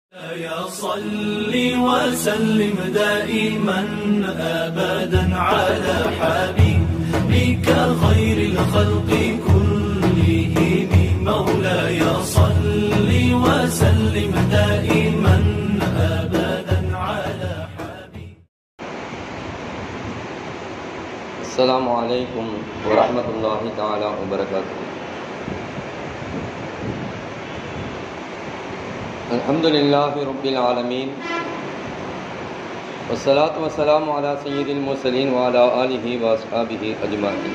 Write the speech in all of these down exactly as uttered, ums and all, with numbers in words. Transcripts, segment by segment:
يا صل وسلم دائما أبدا على حبيبك خير الخلق كلهم مولاي صل وسلم دائما أبدا على حبيبك. السلام عليكم ورحمة الله تعالى وبركاته. الحمد لله رب العالمين والصلاة والسلام على سيد المرسلين وعلى آله وأصحابه أجمعين.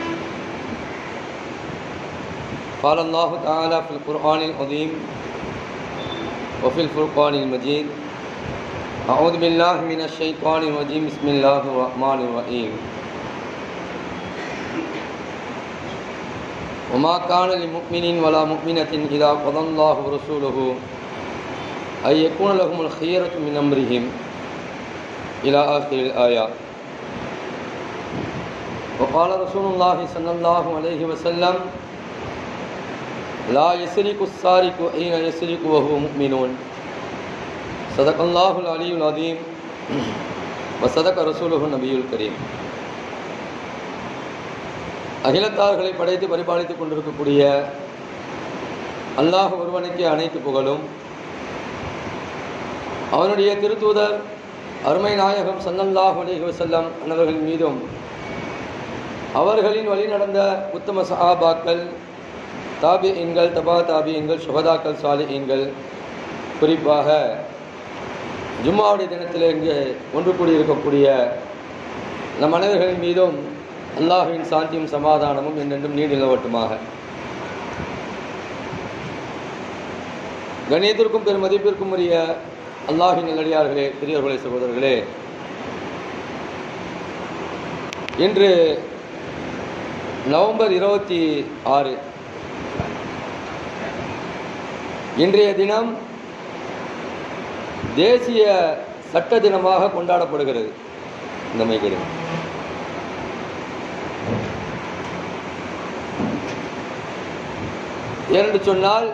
قال الله تعالى في القرآن العظيم وفي الفرقان المجيد: أعوذ بالله من الشيطان الرجيم، بسم الله الرحمن الرحيم. وما كان لمؤمن ولا مؤمنة إذا قضى الله ورسوله أن يكون لهم الخيرة من أمرهم إلى آخر الآية. وقال رسول الله صلى الله عليه وسلم: لا يسرق السارق حين يسرق وهو مؤمن. صدق الله العلي العظيم وصدق رسوله النبي الكريم. அகிலத்தார்களை படைத்து பரிபாலித்துக் கொண்டிருக்கக்கூடிய அல்லாஹ் ஒருவனுக்கு அனைத்து புகழும். அவனுடைய திருத்தூதர் அருமை நாயகம் ஸல்லல்லாஹு அலைஹி வஸல்லம் அன்னவர்கள் மீதும் அவர்களின் வழி நடந்த உத்தம சஹாபாக்கள், தாபிஈன்கள், தபா தாபிஈன்கள், சுஹதாக்கள், சாலிஹீன்கள், குறிப்பாக ஜும்மாவுடைய தினத்தில் இங்கு ஒன்று கூடியிருக்கக்கூடிய நம் அனைவர்களின் மீதும் அல்லாஹ்வின் சாந்தியும் சமாதானமும் என்றென்றும் நீடி நிலவட்டுமாக. கண்ணியத்திற்கும் பெரும் மதிப்பிற்கும் உரிய அல்லாஹ்வின் நல்லடியார்களே, பெரியவர்களே, சகோதரர்களே, இன்று நவம்பர் இருபத்தி ஆறு இன்றைய தினம் தேசிய சட்ட தினமாக கொண்டாடப்படுகிறது. இந்த மைக்கடி ஏனென்று சொன்னால்,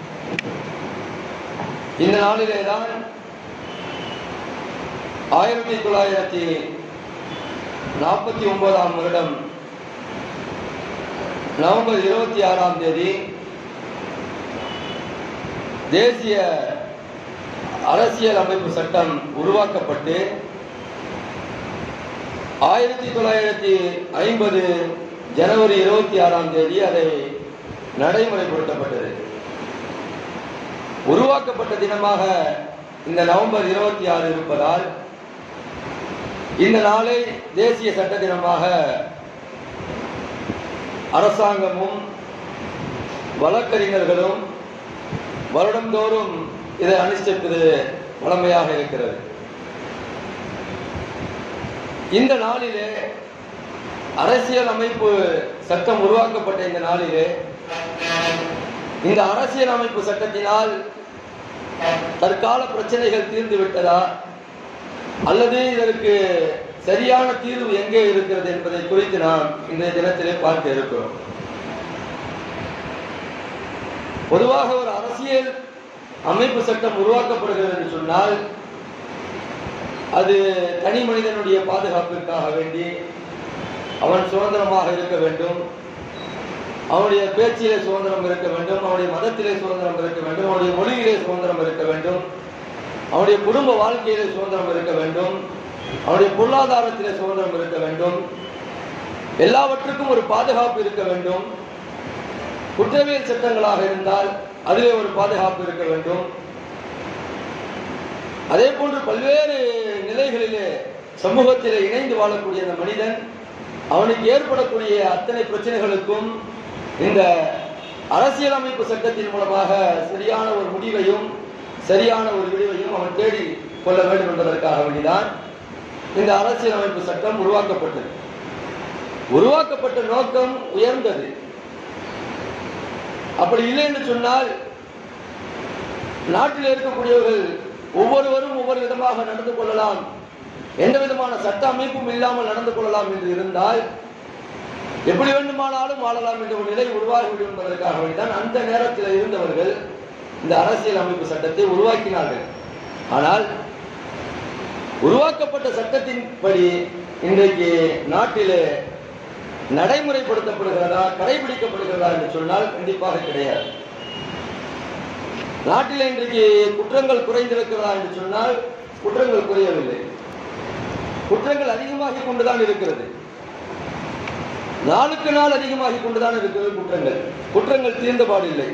இந்த நாளிலே தான் ஆயிரத்தி தொள்ளாயிரத்தி நாற்பத்தி ஒன்பதாம் வருடம் நவம்பர் இருபத்தி ஆறாம் தேதி தேசிய அரசியல் அமைப்பு சட்டம் உருவாக்கப்பட்டு ஆயிரத்தி தொள்ளாயிரத்தி ஐம்பது ஜனவரி இருபத்தி ஆறாம் தேதி அதை நடைமுறைப்படுத்தப்பட்டது. உருவாக்கப்பட்ட தினமாக இந்த நவம்பர் இருபத்தி ஆறு இருப்பதால் இந்த நாளை தேசிய சட்ட தினமாக அரசாங்கமும் வழக்கறிஞர்களும் வருடந்தோறும் இதை அனுஷ்டிப்பது வழமையாக இருக்கிறது. இந்த நாளிலே அரசியல் அமைப்பு சட்டம் உருவாக்கப்பட்ட இந்த நாளிலே இந்த அரசியல் அமைப்பு சட்டத்தினால் தற்கால பிரச்சனைகள் தீர்ந்து விட்டதா அல்லது இதற்கு சரியான தீர்வு எங்கே இருக்கிறது என்பதை குறித்து நாம் இன்றைய தினத்திலே பார்க்க இருக்கிறோம். பொதுவாக ஒரு அரசியல் அமைப்பு சட்டம் உருவாக்கப்படுகிறது என்று சொன்னால் அது தனி மனிதனுடைய பாதுகாப்பிற்காக வேண்டி அவன் சுதந்திரமாக இருக்க வேண்டும், அவனுடைய பேச்சிலே சுதந்திரம் இருக்க வேண்டும், அவனுடைய மதத்திலே சுதந்திரம் இருக்க வேண்டும், அவனுடைய மொழியிலே சுதந்திரம் இருக்க வேண்டும், அவனுடைய குடும்ப வாழ்க்கையிலே சுதந்திரம் இருக்க வேண்டும், அவனுடைய பொருளாதாரத்திலே சுதந்திரம் இருக்க வேண்டும், எல்லாவற்றுக்கும் ஒரு பாதுகாப்பு இருக்க வேண்டும். குற்றவியல் சட்டங்களாக இருந்தால் அதிலே ஒரு பாதுகாப்பு இருக்க வேண்டும். அதே போன்று பல்வேறு நிலைகளிலே சமூகத்திலே இணைந்து வாழக்கூடிய அந்த மனிதன் அவனுக்கு ஏற்படக்கூடிய அத்தனை பிரச்சனைகளுக்கும் இந்த அரசியலமைப்பு சட்டத்தின் மூலமாக சரியான ஒரு முடிவையும் சரியான ஒரு விடிவையும் அவன் தேடி கொள்ள வேண்டும் என்பதற்காக வேண்டிதான் இந்த அரசியலமைப்பு சட்டம் உருவாக்கப்பட்டது. உருவாக்கப்பட்ட நோக்கம் உயர்ந்தது. அப்படி இல்லை என்று சொன்னால் நாட்டில் இருக்கக்கூடியவர்கள் ஒவ்வொருவரும் ஒவ்வொரு விதமாக நடந்து கொள்ளலாம், எந்த விதமான சட்ட அமைப்பும் இல்லாமல் நடந்து கொள்ளலாம் என்று இருந்தால் எப்படி வேண்டுமானாலும் வாழலாம் என்ற ஒரு நிலை உருவாகிவிடும் என்பதற்காக வேண்டிதான் அந்த நேரத்தில் இருந்தவர்கள் இந்த அரசியல் அமைப்பு சட்டத்தை உருவாக்கினார்கள். ஆனால் உருவாக்கப்பட்ட சட்டத்தின்படி இன்றைக்கு நாட்டிலே நடைமுறைப்படுத்தப்படுகிறதா, கடைபிடிக்கப்படுகிறதா என்று சொன்னால் கண்டிப்பாக கிடையாது. நாட்டில் இன்றைக்கு குற்றங்கள் குறைந்திருக்கிறதா என்று சொன்னால் குற்றங்கள் குறையவில்லை. குற்றங்கள் அதிகமாகிக் கொண்டுதான் இருக்கிறது. நாளுக்கு நாள் அதிகமாகிக் கொண்டுதான் இருக்கிறது குற்றங்கள். குற்றங்கள் தீர்ந்தபாடு இல்லை.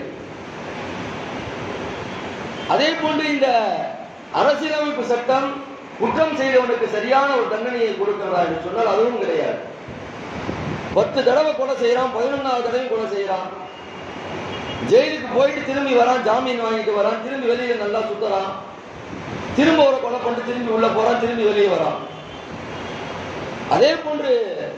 அதே போன்று இந்த அரசியலமைப்பு சட்டம் குற்றம் செய்தவனுக்கு சரியான ஒரு தண்டனையை கொடுக்கிறதா என்று சொன்னால் அதுவும் கிடையாது. பத்து தடவை கொலை செய்யறான், பதினொன்னாவது தடவை கொலை செய்யறான், ஜெயிலுக்கு போயிட்டு திரும்பி வரான், ஜாமீன் வாங்கிட்டு வரான், திரும்பி வெளியில நல்லா சுத்தறான், திரும்ப ஒரு கொலை பண்ணிட்டு திரும்பி உள்ள போறான், திரும்பி வெளியே வரான். அதே போன்று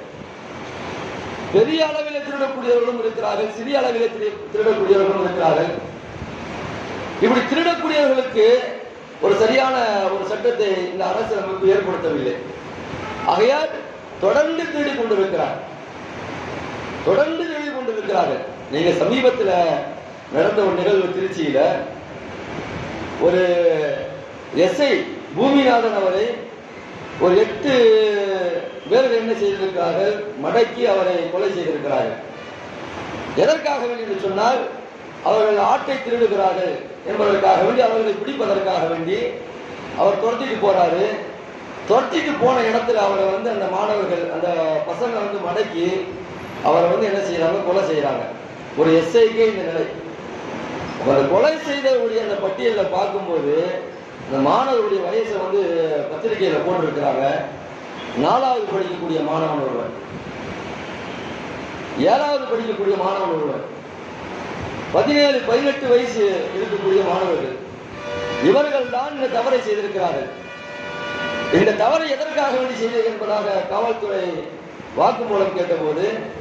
பெரிய அளவில் திருடக்கூடியவர்களும் இருக்கிறார்கள், சிறிய அளவில் திருடக்கூடியவர்களும் இருக்கிறார்கள். இப்படி திருடக்கூடியவர்களுக்கு ஒரு சரியான ஒரு சட்டத்தை இந்த அரசியலமைப்பு ஏற்படுத்தவில்லை. ஆகையால் தொடர்ந்து திருடி கொண்டிருக்கிறார், தொடர்ந்து திருடி கொண்டிருக்கிறார்கள். நீங்க சமீபத்தில் நடந்த ஒரு நிகழ்வு திருச்சியில ஒரு எஸ்ஐ பூமிநாதன் அவரை ஒரு எட்டு பேர்கள் என்ன செய்திருக்கிறார்கள், மடக்கி அவரை கொலை செய்திருக்கிறார்கள். எதற்காக வேண்டி என்று சொன்னால் அவர்கள் ஆட்டை திருடுகிறார்கள் என்பதற்காக வேண்டி, அவர்களை பிடிப்பதற்காக வேண்டி அவர் துரத்திட்டு போறாரு. துரத்திட்டு போன இடத்துல அவரை வந்து அந்த மாணவர்கள், அந்த பசங்க வந்து மடக்கி அவரை வந்து என்ன செய்யறாங்க, கொலை செய்யறாங்க. ஒரு எஸ்ஐக்கே இந்த நிலை. அவர் கொலை செய்தவருடைய அந்த பட்டியலில் பார்க்கும்போது இந்த மாணவருடைய வயசை வந்து பத்திரிகையில போட்டிருக்கிறாங்க. நாலாவது படிக்கக்கூடிய மாணவன் ஒருவர், ஏழாவது படிக்கக்கூடிய மாணவன் ஒருவர், பதினேழு பதினெட்டு வயசு இருக்கக்கூடிய மாணவர்கள், இவர்கள் தான் இந்த தவறை செய்திருக்கிறார்கள். இந்த தவறை எதற்காக வேண்டி செய்தது என்பதாக காவல்துறை வாக்குமூலம் கேட்டபோது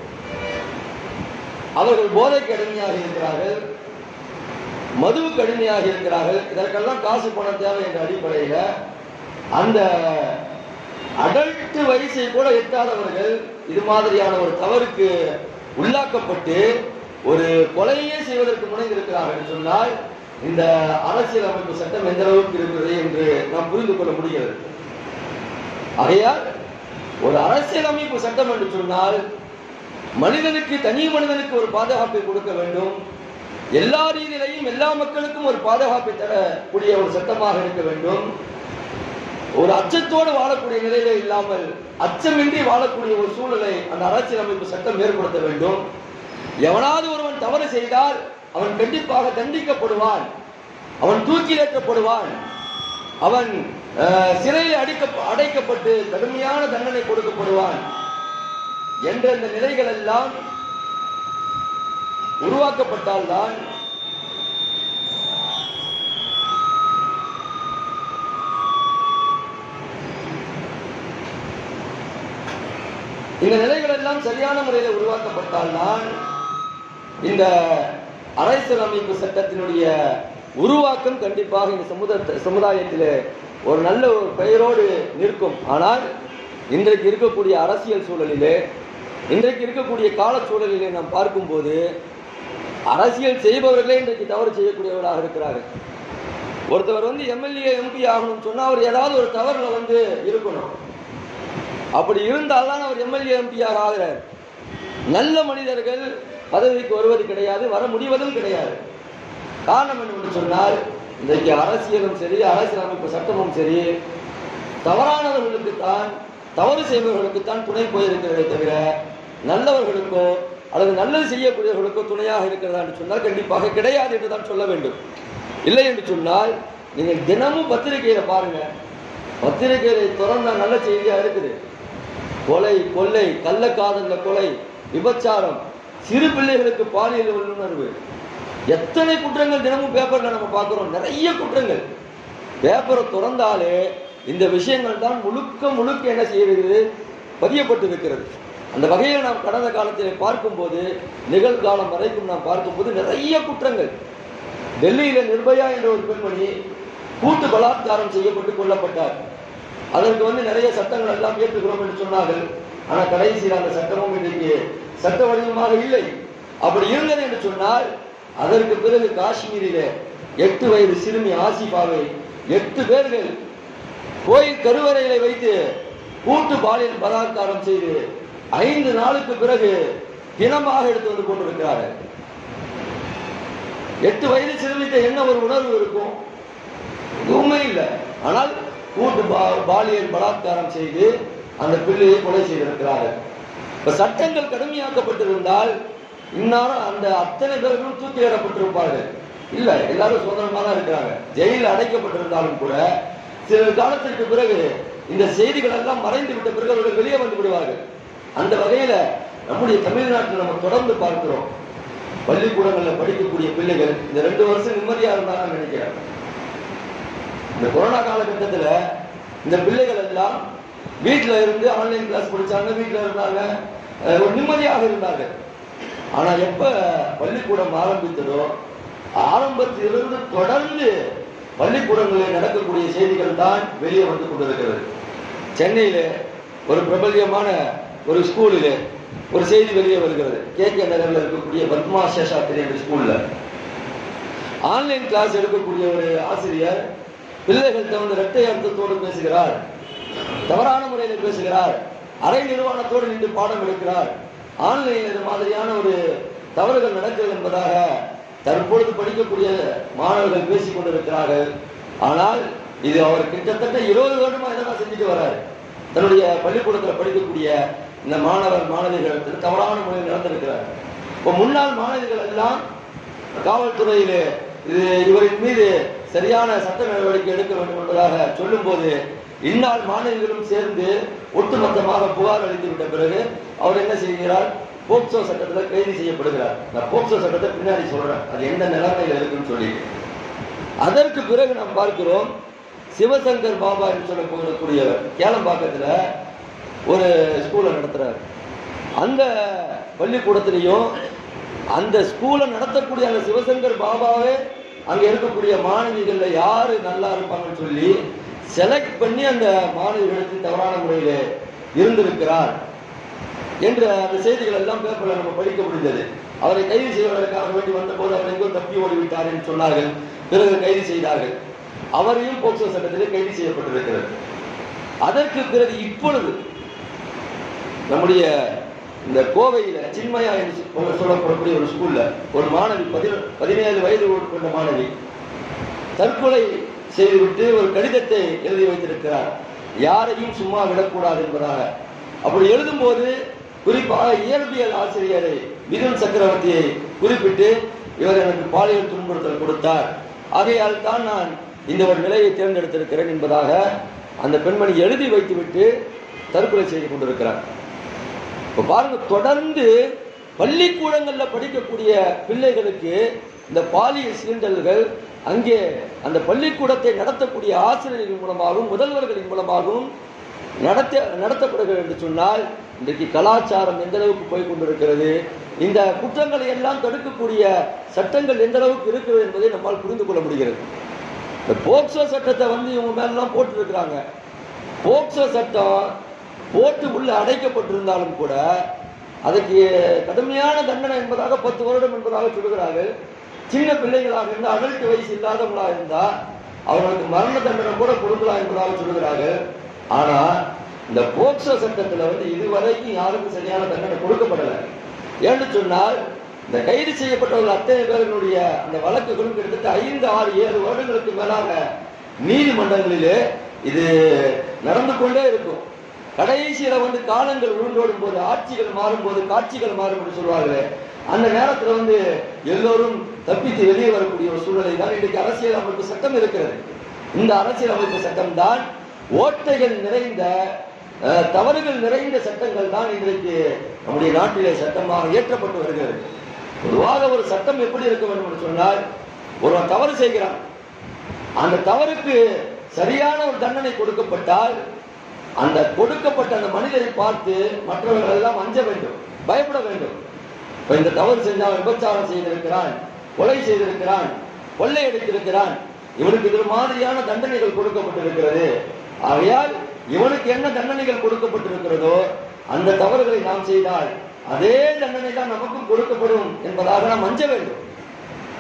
அவர்கள் போதைக்கு அடிமையாக இருக்கிறார்கள், மதுவுக்கு அடிமையாக இருக்கிறார்கள், இதற்கெல்லாம் காசு பணம் தேவை என்ற அடிப்படையில் அந்த அடல்ட் வயசை கூட எட்டாதவர்கள் இது மாதிரியான ஒரு தவறுக்கு உள்ளாக்கப்பட்டு ஒரு கொலையே செய்வதற்கு முனைந்திருக்கிறார்கள் என்று சொன்னால் இந்த அரசியல் அமைப்பு சட்டம் எந்த அளவுக்கு இருக்கிறது என்று நாம் புரிந்து கொள்ள முடிகிறது. ஆகையால் ஒரு அரசியல் அமைப்பு சட்டம் என்று சொன்னால் மனிதனுக்கு, தனி மனிதனுக்கு ஒரு பாதுகாப்பை கொடுக்க வேண்டும். எல்லா ரீதியிலையும் எல்லா மக்களுக்கும் ஒரு பாதுகாப்பை தரக்கூடிய ஒரு சட்டமாக இருக்க வேண்டும். ஒரு அச்சத்தோடு வாழக்கூடிய நிலையில இல்லாமல் அச்சமின்றி வாழக்கூடிய ஒரு சூழலை அந்த அரசியல் அமைப்பு சட்டம் ஏற்படுத்த வேண்டும். எவனாவது ஒருவன் தவறு செய்தால் அவன் கண்டிப்பாக தண்டிக்கப்படுவான், அவன் தூக்கிலேற்றப்படுவான், அவன் சிறையில் அடிக்க அடைக்கப்பட்டு கடுமையான தண்டனை கொடுக்கப்படுவான் என்ற இந்த நிலைகள் எல்லாம் உருவாக்கப்பட்டால்தான் இந்த நிலைகள் எல்லாம் சரியான முறையில் உருவாக்கப்பட்டால்தான் இந்த அரசியல் அமைப்பு சட்டத்தினுடைய உருவாக்கம் கண்டிப்பாக இந்த சமுதாய சமுதாயத்தில் ஒரு நல்ல ஒரு பெயரோடு நிற்கும். ஆனால் இன்றைக்கு இருக்கக்கூடிய அரசியல் சூழலிலே, இன்றைக்கு இருக்கக்கூடிய கால சூழலிலே நாம் பார்க்கும்போது அரசியல் செய்பவர்களே இன்றைக்கு தவறு செய்யக்கூடியவர்களாக இருக்கிறார்கள். ஒருத்தவர் வந்து எம்எல்ஏ எம்பி ஆகணும்னு சொன்னா அவர் ஏதாவது ஒரு தவறுல வந்து இருக்கணும். அப்படி இருந்தால்தான் அவர் எம்எல்ஏ எம்பியாக ஆகிறார். நல்ல மனிதர்கள் பதவிக்கு வருவது கிடையாது, வர முடிவதும் கிடையாது. காரணம் என்று சொன்னால் இன்றைக்கு அரசியலும் சரி, அரசியல் அமைப்பு சட்டமும் சரி, தவறானவர்களுக்கு தான், தவறு செய்பவர்களுக்குத்தான் துணை போயிருக்கிறதே தவிர நல்லவர்களுக்கோ அல்லது நல்லது செய்யக்கூடியவர்களுக்கோ துணையாக இருக்கிறதா என்று சொன்னால் கண்டிப்பாக கிடையாது என்று தான் சொல்ல வேண்டும். இல்லை என்று சொன்னால் நீங்கள் தினமும் பத்திரிகையில பாருங்க, பத்திரிகையை திறந்தா நல்ல செய்தியா இருக்குது. கொலை, கொள்ளை, கள்ளக்காதல்ல கொலை, விபச்சாரம், சிறு பிள்ளைகளுக்கு பாலியல் உள்ளுணர்வு, எத்தனை குற்றங்கள் தினமும் பேப்பர்ல நம்ம பார்க்கிறோம். நிறைய குற்றங்கள் பேப்பரை திறந்தாலே இந்த விஷயங்கள் தான் முழுக்க முழுக்க என்ன செய்கிறது, பதியப்பட்டிருக்கிறது. அந்த வகையில் நாம் கடந்த காலத்தில் பார்க்கும்போது, நிகழ்காலம் வரைக்கும் நாம் பார்க்கும்போது நிறைய குற்றங்கள். டெல்லியில நிர்பயா என்ற ஒரு பெண்மணி கூட்டு பலாத்காரம் செய்யப்பட்டு கொல்லப்பட்டார். அதற்கு வந்து நிறைய சட்டங்கள் எல்லாம் ஏற்றுக்கிறோம் என்று சொன்னார்கள். ஆனால் கடைசியில் அந்த சட்டமும் இன்றைக்கு சட்ட வடிவமாக இல்லை. அப்படி இருந்தது என்று சொன்னால் அதற்கு பிறகு காஷ்மீரிலே எட்டு வயது சிறுமி ஆசிஃபாவை எட்டு பேர்கள் கோயில் கருவறையில வைத்து கூட்டு பாலியல் பலாத்காரம் செய்து ஐந்து நாளுக்கு பிறகு பிணமாக எடுத்து வந்து கொண்டிருக்கிறார்கள். எட்டு வயது சிறுமிக்கு என்ன ஒரு உணர்வு இருக்கும்? உண்மை இல்லை. ஆனால் கூட்டு பாலியல் பலாத்காரம் செய்து அந்த பிள்ளையை கொலை செய்திருக்கிறார்கள். இப்ப சட்டங்கள் கடுமையாக்கப்பட்டிருந்தால் இன்னாரும் அந்த அத்தனை பேர்களும் தூக்கிலிடப்பட்டிருப்பார்கள். இல்ல, எல்லாரும் சுதந்திரமா தான் இருக்கிறாங்க. ஜெயிலில் அடைக்கப்பட்டிருந்தாலும் கூட சில காலத்திற்கு பிறகு இந்த செய்திகள் எல்லாம் மறைந்து விட்ட பிறகு அவர்கள் வெளியே வந்து விடுவார்கள். அந்த வகையில நம்முடைய தமிழ்நாட்டில் நம்ம தொடர்ந்து பார்க்கிறோம். பள்ளிக்கூடங்களில் படிக்கக்கூடிய பிள்ளைகள் இந்த ரெண்டு வருஷம் நிம்மதியா இருந்தாலும் நினைக்கிறாங்க. இந்த கொரோனா காலகட்டத்தில் இந்த பிள்ளைகள் எல்லாம் வீட்டில் இருந்து ஆன்லைன் கிளாஸ் படிச்சாங்க, வீட்டில் இருந்தாங்க, ஒரு நிம்மதியாக இருந்தார்கள். ஆனா எப்ப பள்ளிக்கூடம் ஆரம்பித்ததோ ஆரம்பத்திலிருந்து தொடர்ந்து பள்ளிக்கூடங்களில் நடக்கக்கூடிய செய்திகள் தான் வெளியே வந்து கொண்டிருக்கிறது. சென்னையில ஒரு பிரபல்யமான ஒரு ஸ்கூலில் ஒரு செய்தி வெளியே வருகிறது. கே கே நகரில் இருக்கக்கூடிய பத்மா சேஷாத்திரி என்ற ஸ்கூல்ல ஆன்லைன் கிளாஸ் எடுக்கக்கூடிய ஒரு ஆசிரியர் பிள்ளைகள் தகுந்த இரட்டை அர்த்தத்தோடு பேசுகிறார், தவறான முறையில் பேசுகிறார், அரை நிர்வாணத்தோடு நின்று பாடம் எடுக்கிறார். ஆன்லைனில் இது மாதிரியான ஒரு தவறுகள் நடக்கிறது என்பதாக தற்பொழுது படிக்கக்கூடிய மாணவர்கள் பேசிக் கொண்டிருக்கிறார்கள். ஆனால் இது அவர் கிட்டத்தட்ட இருபது வருடமா இதெல்லாம் செஞ்சுட்டு வர்றாரு. தன்னுடைய பள்ளிக்கூடத்தில் படிக்கக்கூடிய இந்த மாணவர் மாணவிகள் தவறான முறையில் நடந்திருக்கிறார். இப்போ முன்னாள் மாணவிகள் எல்லாம் காவல்துறையிலே இது இவரின் மீது சரியான சட்ட நடவடிக்கை எடுக்க வேண்டும் என்பதாக சொல்லும் போது இந்நாள் மாணவிகளும் சேர்ந்து ஒட்டுமொத்தமாக புகார் அளித்து விட்ட பிறகு அவர் என்ன செய்கிறார்? போக்சோ சட்டத்தில் கைது செய்யப்படுகிறார். நான் போக்சோ சட்டத்தை பின்னாடி சொல்றேன், அது எந்த நிலைமையில் இருக்குன்னு சொல்லி. அதற்கு பிறகு நாம் பார்க்கிறோம், சிவசங்கர் பாபா என்று சொல்லக்கூடியவர் கேளம்பாக்கத்தில் ஒரு ஸ்கூலை நடத்துறாரு. அந்த பள்ளிக்கூடத்திலையும் அந்த ஸ்கூலை நடத்தக்கூடிய அந்த சிவசங்கர் பாபாவே அங்க இருக்கக்கூடிய மாணவிகள்ல யாரு நல்லா இருப்பாங்கன்னு சொல்லி செலக்ட் பண்ணி அந்த மாணவிகளுக்கு தவறான முறையில இருந்திருக்கிறார் என்ற அந்த செய்திகள் எல்லாம் பேப்பர்ல நம்ம படிக்க முடிந்தது. அவரை கைது செய்வதற்காக வேண்டி வந்த போது அவர் எங்கோ தப்பி ஓடிவிட்டார் என்று சொன்னார்கள். பிறகு கைது செய்தார்கள். அவரையும் போக்சோ சட்டத்திலே கைது செய்யப்பட்டிருக்கிறது. அதற்கு பிறகு இப்பொழுது நம்முடைய இந்த கோவையில சின்மயா என்று சொல்லப்படக்கூடிய ஒரு ஸ்கூல்ல ஒரு மாணவி பதினேழு வயது கொண்ட மாணவி தற்கொலை செய்துவிட்டு ஒரு கடிதத்தை எழுதி வைத்திருக்கிறார், யாரையும் சும்மா விடக்கூடாது என்பதாக. அப்படி எழுதும் போது குறிப்பாக இயற்பியல் ஆசிரியரை மிதுன் சக்கரவர்த்தியை குறிப்பிட்டு இவர் எனக்கு பாலியல் துன்புறுத்தல் கொடுத்தார், ஆகையால் தான் நான் இந்த ஒரு நிலையை தேர்ந்தெடுத்திருக்கிறேன் என்பதாக அந்த பெண்மணி எழுதி வைத்துவிட்டு தற்கொலை செய்து கொண்டிருக்கிறார். இப்ப பாருங்க, தொடர்ந்து பள்ளிக்கூடங்கள்ல படிக்கக்கூடிய பிள்ளைகளுக்கு இந்த பாலியல் சீண்டல்கள் அங்கே அந்த பள்ளிக்கூடத்தை நடத்தக்கூடிய ஆசிரியர்கள் மூலமாகவும் முதல்வர்களின் மூலமாகவும் நடத்த நடத்தப்படுகிறது என்று சொன்னால் இன்றைக்கு கலாச்சாரம் எந்த அளவுக்கு போய் கொண்டிருக்கிறது, இந்த குற்றங்களை எல்லாம் தடுக்கக்கூடிய சட்டங்கள் எந்த அளவுக்கு இருக்கிறது என்பதை நம்மால் புரிந்து கொள்ள முடிகிறது. இந்த போக்சோ சட்டத்தை வந்து இவங்க மேலாம் போட்டு இருக்கிறாங்க. போக்சோ சட்டம் போட்டு உள்ள அடைக்கப்பட்டிருந்தாலும் கூட அதுக்கு கடுமையான தண்டனை என்பதாக பத்து வருடம் என்பதாக சொல்கிறார்கள். சின்ன பிள்ளைகளாக இருந்தால் அடல்ட் வயசு இல்லாதவங்களாக இருந்தா அவர்களுக்கு மரண தண்டனை கூட கொடுக்கலாம் என்பதாக சொல்கிறார்கள். ஆனா இந்த போக்சோ சட்டத்துல வந்து இதுவரைக்கும் யாருக்கும் சரியான தண்டனை கொடுக்கப்படலை. ஏன்னு சொன்னால் இந்த கைது செய்யப்பட்டவர்கள் அத்தனை பேர்களுடைய அந்த வழக்குகளும் கிட்டத்தட்ட ஐந்து ஆறு ஏழு வருடங்களுக்கு மேலாக நீதிமன்றங்களிலே இது நடந்து கொண்டே இருக்கும். கடைசியில வந்து காலங்கள் உருண்டோடும் போது, ஆட்சிகள் மாறும் போது காட்சிகள் மாறும் என்று சொல்வார்களே, அந்த நேரத்தில் வந்து எல்லோரும் தப்பித்து வெளியே வரக்கூடிய ஒரு சூழ்நிலை தான் இன்றைக்கு அரசியல் அமைப்பு சட்டம் இருக்கிறது. இந்த அரசியல் அமைப்பு சட்டம் தான் ஓட்டைகள் நிறைந்த தவறுகள் நிறைந்த சட்டங்கள் தான் இன்றைக்கு நம்முடைய நாட்டிலே சட்டமாக இயற்றப்பட்டு வருகிறது. பொதுவாக ஒரு சட்டம் எப்படி இருக்க வேண்டும் என்று சொன்னால், ஒருவன் தவறு செய்கிறான், அந்த தவறுக்கு சரியான ஒரு தண்டனை கொடுக்கப்பட்டால் அந்த கொடுக்கப்பட்ட அந்த மனிதரை பார்த்து மற்றவர்கள் எல்லாம் அஞ்ச வேண்டும், பயப்பட வேண்டும். இப்ப இந்த தவறு செஞ்சால் விபச்சாரம் செய்திருக்கிறான், கொலை செய்திருக்கிறான், கொள்ளையடித்திருக்கிறான், இவனுக்கு இது மாதிரியான தண்டனைகள் கொடுக்கப்பட்டிருக்கிறது. ஆகையால் இவனுக்கு என்ன தண்டனைகள் கொடுக்கப்பட்டிருக்கிறதோ அந்த தவறுகளை நாம் செய்தால் அதே தண்டனை தான் நமக்கும் கொடுக்கப்படும் என்பதாக நாம் அஞ்ச வேண்டும்.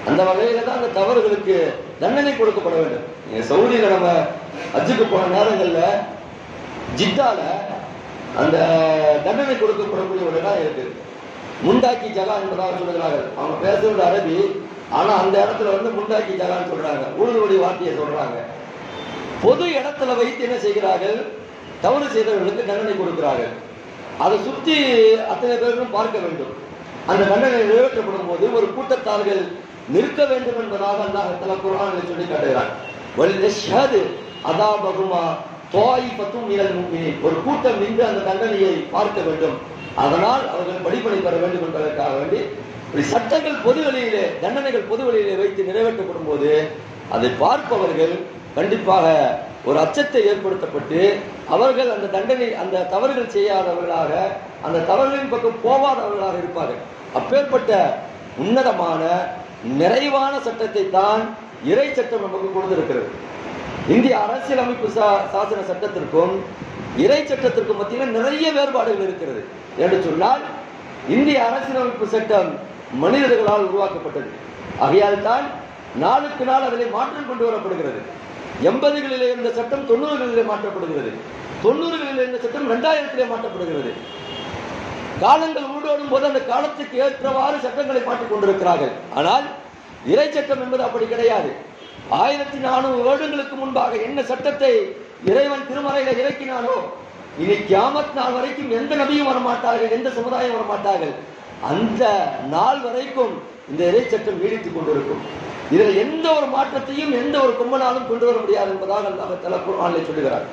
அந்த வகையில தான் அந்த தவறுகளுக்கு தண்டனை கொடுக்கப்பட வேண்டும். நீங்க சவுதியில நம்ம ஹஜ்ஜுக்கு போன நேரங்கள்ல ஜித்தால அந்த தண்டனை கொடுக்கப்படக்கூடிய ஒரு இடம் இருக்கு. முண்டாக்கி ஜகா என்பதாக சொல்லுகிறார்கள். அவங்க பேசுறது அரபி, ஆனா அந்த இடத்துல வந்து முண்டாக்கி ஜகான்னு சொல்றாங்க, ஊடுருவடி வார்த்தையை சொல்றாங்க. பொது இடத்துல வைத்து என்ன செய்கிறார்கள், தவறு செய்தவர்களுக்கு தண்டனை கொடுக்கிறார்கள். அதை சுற்றி அத்தனை பேரும் பார்க்க வேண்டும். அந்த தண்டனை நிறைவேற்றப்படும் போது ஒரு கூட்டத்தார்கள் நிற்க வேண்டும் என்பதாக அல்லாஹ் தஆலா குர்ஆனில் சொல்லி காட்டுகிறார். வல்யஷ்ஹது அதாபஹுமா தாயிஃபத்தும் மினல் முஃமினீன். ஒரு கூட்டம் நின்று அந்த தண்டனையை பார்க்க வேண்டும், அதனால் அவர்கள் படிப்பனை பெற வேண்டும் என்பதற்காக வேண்டி சட்டங்கள் பொது வழியிலே, தண்டனைகள் பொது வழியிலே வைத்து நிறைவேற்றப்படும் போது அதை பார்ப்பவர்கள் கண்டிப்பாக ஒரு அச்சத்தை ஏற்படுத்தப்பட்டு அவர்கள் அந்த தண்டனை, அந்த தவறுகள் செய்யாதவர்களாக, அந்த தவறுகளின் பக்கம் போவாதவர்களாக இருப்பார்கள். அப்பேற்பட்ட உன்னதமான நிறைவான சட்டத்தை தான் இறை சட்டம் நமக்கு கொடுத்திருக்கிறது. இந்திய அரசியலமைப்பு சாசன சட்டத்திற்கும் இறை சட்டத்திற்கும் மத்தியில் நிறைய வேறுபாடுகள் இருக்கிறது. என்று சொன்னால் இந்திய அரசியலமைப்பு சட்டம் மனிதர்களால் உருவாக்கப்பட்டது. ஆகையால் தான் நாளுக்கு நாள் அதிலே மாற்றம் கொண்டு வரப்படுகிறது. எண்பதுகளிலே இருந்த சட்டம் தொண்ணூறுகளிலே மாற்றப்படுகிறது, தொண்ணூறுகளிலே இருந்த சட்டம் இரண்டாயிரத்திலே மாற்றப்படுகிறது. காலங்கள் ஊடோடும் போது அந்த காலத்துக்கு ஏற்றவாறு சட்டங்களை மாற்றிக் கொண்டிருக்கிறார்கள். ஆனால் இறை சட்டம் என்பது அப்படி கிடையாது. ஆயிரத்தி நானூறு வருடங்களுக்கு முன்பாக என்ன சட்டத்தை இறைவன் திருமறையில இறக்கினானோ, இனி கியாமத் நாள் வரைக்கும் எந்த நபியும் வரமாட்டார்கள், எந்த சமுதாயம் வரமாட்டார்கள். அந்த நாள் வரைக்கும் இந்த இறை சட்டம் நீடித்துக் கொண்டிருக்கும். இதில் எந்த ஒரு மாற்றத்தையும் எந்த ஒரு கும்பனாலும் கொண்டு வர முடியாது என்பதாக அல்லாஹ் தஆலா குர்ஆனில் சொல்லுகிறார்.